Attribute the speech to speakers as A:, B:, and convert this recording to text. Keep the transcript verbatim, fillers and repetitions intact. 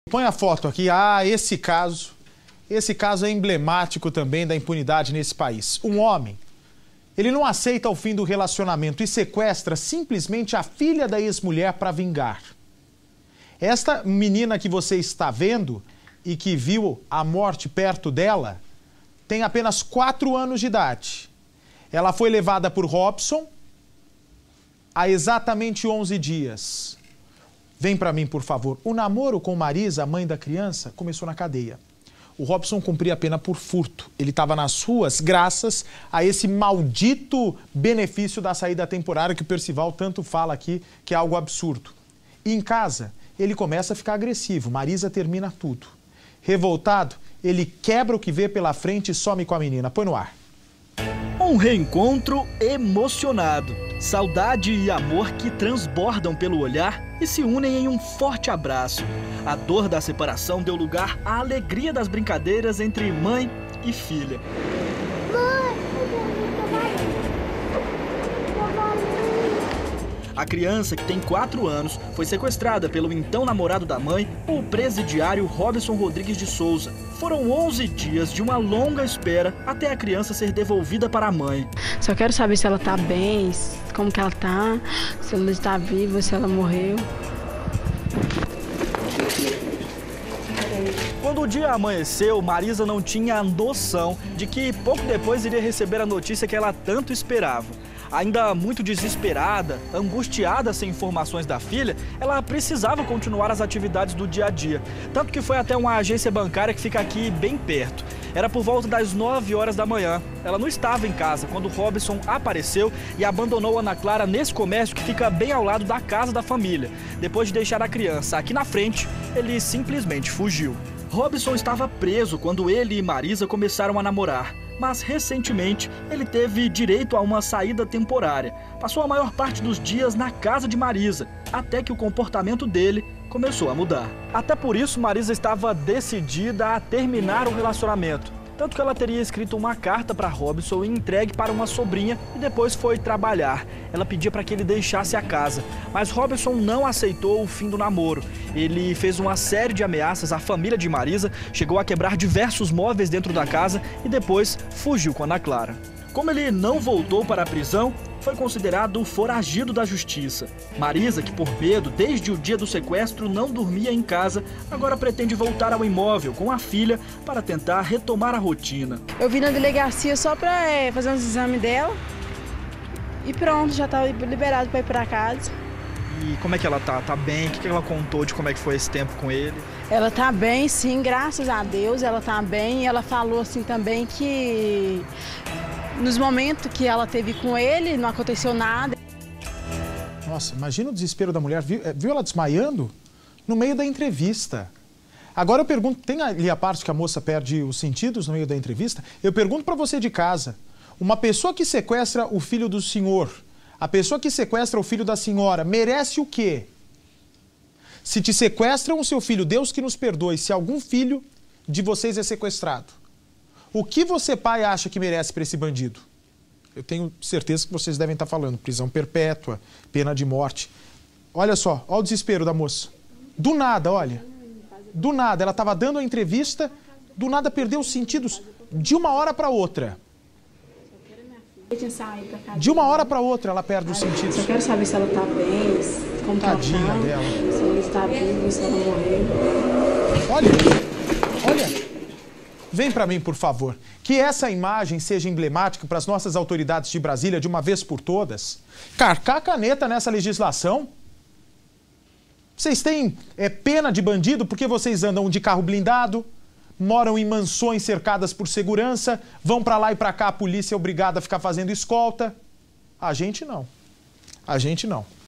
A: Põe a foto aqui. Ah, esse caso. Esse caso é emblemático também da impunidade nesse país. Um homem, ele não aceita o fim do relacionamento e sequestra simplesmente a filha da ex-mulher para vingar. Esta menina que você está vendo e que viu a morte perto dela, tem apenas quatro anos de idade. Ela foi levada por Robson há exatamente onze dias. Vem para mim, por favor. O namoro com Marisa, a mãe da criança, começou na cadeia. O Robson cumpria a pena por furto. Ele estava nas ruas graças a esse maldito benefício da saída temporária que o Percival tanto fala aqui, que é algo absurdo. E em casa, ele começa a ficar agressivo. Marisa termina tudo. Revoltado, ele quebra o que vê pela frente e some com a menina. Põe no ar.
B: Um reencontro emocionado. Saudade e amor que transbordam pelo olhar e se unem em um forte abraço. A dor da separação deu lugar à alegria das brincadeiras entre mãe e filha. A criança, que tem quatro anos, foi sequestrada pelo então namorado da mãe, o presidiário Robson Rodrigues de Souza. Foram onze dias de uma longa espera até a criança ser devolvida para a mãe.
C: Só quero saber se ela tá bem, como que ela tá, se ela está viva, se ela morreu.
B: Quando o dia amanheceu, Marisa não tinha noção de que pouco depois iria receber a notícia que ela tanto esperava. Ainda muito desesperada, angustiada sem informações da filha, ela precisava continuar as atividades do dia a dia. Tanto que foi até uma agência bancária que fica aqui bem perto. Era por volta das nove horas da manhã. Ela não estava em casa quando Robson apareceu e abandonou Ana Clara nesse comércio que fica bem ao lado da casa da família. Depois de deixar a criança aqui na frente, ele simplesmente fugiu. Robson estava preso quando ele e Marisa começaram a namorar. Mas recentemente ele teve direito a uma saída temporária. Passou a maior parte dos dias na casa de Marisa, até que o comportamento dele começou a mudar. Até por isso, Marisa estava decidida a terminar o relacionamento. Tanto que ela teria escrito uma carta para Robson e entregue para uma sobrinha e depois foi trabalhar. Ela pedia para que ele deixasse a casa, mas Robson não aceitou o fim do namoro. Ele fez uma série de ameaças à família de Marisa, chegou a quebrar diversos móveis dentro da casa e depois fugiu com Ana Clara. Como ele não voltou para a prisão, foi considerado foragido da justiça. Marisa, que por medo, desde o dia do sequestro, não dormia em casa, agora pretende voltar ao imóvel com a filha para tentar retomar a rotina.
C: Eu vim na delegacia só para é, fazer uns exames dela e pronto, já estava liberado para ir para casa.
B: E como é que ela tá? Tá bem? O que ela contou de como é que foi esse tempo com ele?
C: Ela tá bem, sim, graças a Deus, ela tá bem. E ela falou assim também que nos momentos que ela teve com ele, não aconteceu nada.
A: Nossa, imagina o desespero da mulher. Viu, viu ela desmaiando no meio da entrevista. Agora eu pergunto, tem ali a parte que a moça perde os sentidos no meio da entrevista? Eu pergunto para você de casa, uma pessoa que sequestra o filho do senhor, a pessoa que sequestra o filho da senhora, merece o quê? Se te sequestram o seu filho, Deus que nos perdoe, se algum filho de vocês é sequestrado, o que você, pai, acha que merece para esse bandido? Eu tenho certeza que vocês devem estar falando prisão perpétua, pena de morte. Olha só, olha o desespero da moça. Do nada, olha. Do nada, ela estava dando a entrevista, do nada perdeu os sentidos de uma hora para outra. De uma hora para outra ela perde os sentidos.
C: Eu quero saber se ela está bem, como
A: Tadinha
C: ela tá,
A: dela.
C: se ela está viva, se ela morreu.
A: Olha, olha. Vem para mim, por favor. Que essa imagem seja emblemática para as nossas autoridades de Brasília de uma vez por todas. Carcar a caneta nessa legislação. Vocês têm é, pena de bandido porque vocês andam de carro blindado, moram em mansões cercadas por segurança, vão para lá e para cá, a polícia é obrigada a ficar fazendo escolta. A gente não. A gente não.